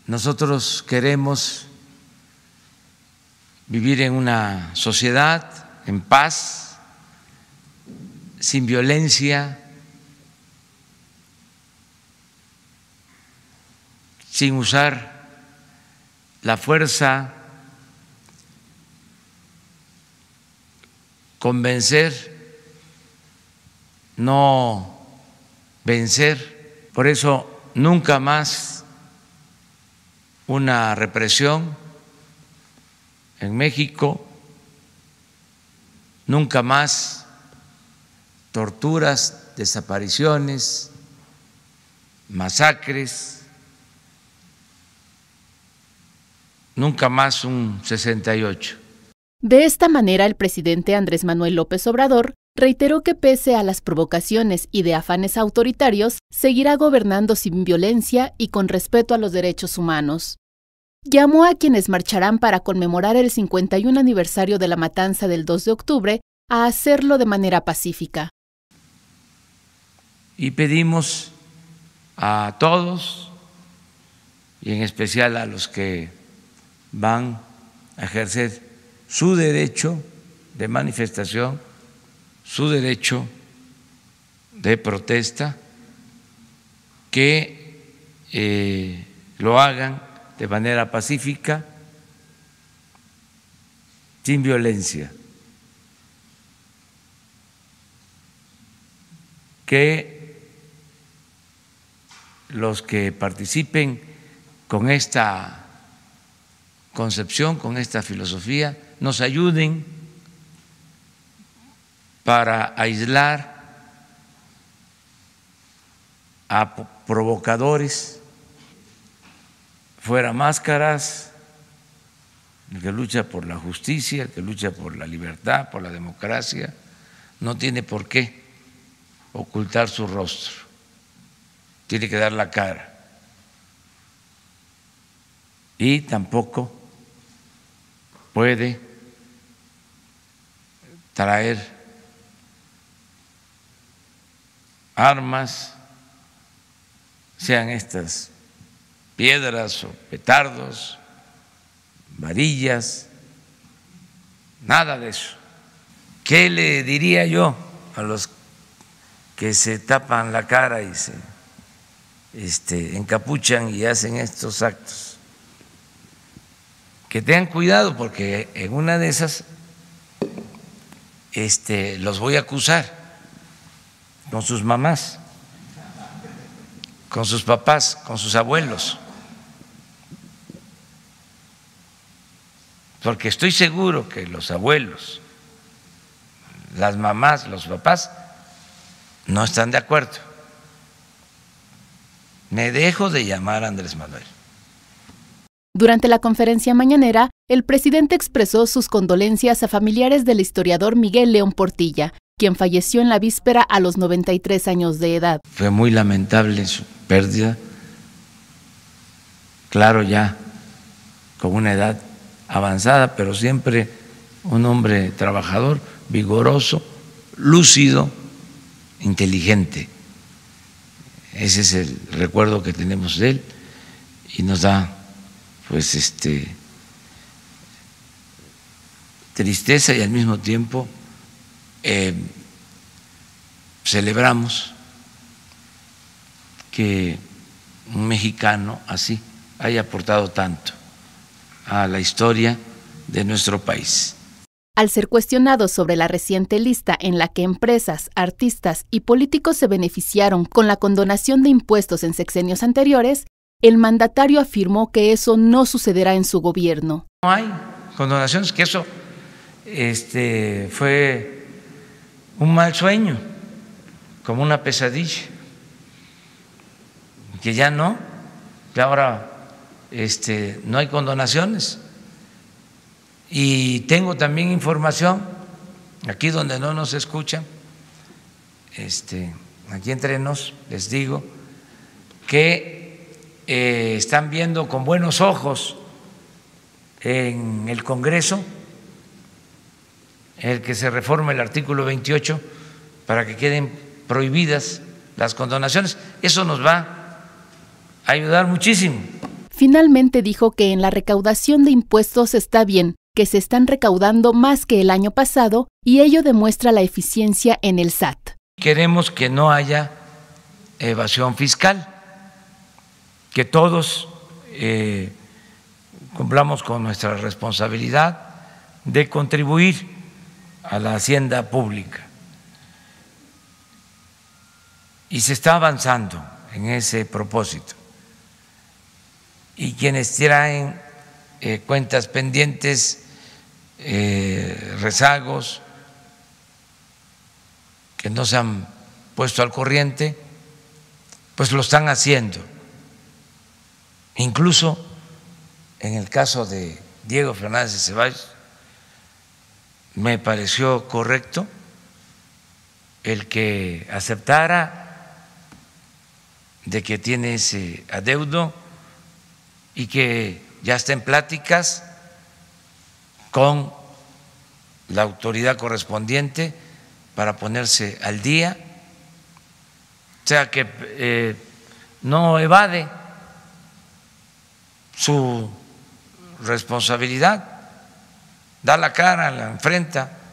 Nosotros queremos vivir en una sociedad en paz, sin violencia, sin usar la fuerza, convencer, no vencer. Por eso nunca más una represión en México, nunca más torturas, desapariciones, masacres, nunca más un 68. De esta manera, el presidente Andrés Manuel López Obrador reiteró que pese a las provocaciones y de afanes autoritarios, seguirá gobernando sin violencia y con respeto a los derechos humanos. Llamó a quienes marcharán para conmemorar el 51 aniversario de la matanza del 2 de octubre a hacerlo de manera pacífica. Y pedimos a todos, y en especial a los que van a ejercer su derecho de manifestación, su derecho de protesta, que lo hagan de manera pacífica, sin violencia, que los que participen con esta concepción, con esta filosofía, nos ayuden para aislar a provocadores, fuera máscaras, el que lucha por la justicia, el que lucha por la libertad, por la democracia, no tiene por qué ocultar su rostro, tiene que dar la cara. Y tampoco puede traer armas, sean estas piedras o petardos, varillas, nada de eso. ¿Qué le diría yo a los que se tapan la cara y se encapuchan y hacen estos actos? Que tengan cuidado, porque en una de esas los voy a acusar con sus mamás, con sus papás, con sus abuelos, porque estoy seguro que los abuelos, las mamás, los papás no están de acuerdo. Me dejo de llamar Andrés Manuel. Durante la conferencia mañanera, el presidente expresó sus condolencias a familiares del historiador Miguel León Portilla, quien falleció en la víspera a los 93 años de edad. Fue muy lamentable su pérdida, claro, ya con una edad avanzada, pero siempre un hombre trabajador, vigoroso, lúcido, inteligente. Ese es el recuerdo que tenemos de él y nos da pues tristeza, y al mismo tiempo celebramos que un mexicano así haya aportado tanto a la historia de nuestro país. Al ser cuestionado sobre la reciente lista en la que empresas, artistas y políticos se beneficiaron con la condonación de impuestos en sexenios anteriores, el mandatario afirmó que eso no sucederá en su gobierno. No hay condonaciones, que eso fue un mal sueño, como una pesadilla, que ya no, que ahora no hay condonaciones. Y tengo también información, aquí donde no nos escuchan, aquí entre nos, les digo, que están viendo con buenos ojos en el Congreso el que se reforme el artículo 28 para que queden prohibidas las condonaciones. Eso nos va a ayudar muchísimo. Finalmente dijo que en la recaudación de impuestos está bien, que se están recaudando más que el año pasado y ello demuestra la eficiencia en el SAT. Queremos que no haya evasión fiscal, que todos cumplamos con nuestra responsabilidad de contribuir a la hacienda pública. Y se está avanzando en ese propósito. Y quienes traen cuentas pendientes, rezagos, que no se han puesto al corriente, pues lo están haciendo. Incluso en el caso de Diego Fernández de Ceballos, me pareció correcto el que aceptara de que tiene ese adeudo y que ya está en pláticas con la autoridad correspondiente para ponerse al día, o sea que no evade su responsabilidad, da la cara, la enfrenta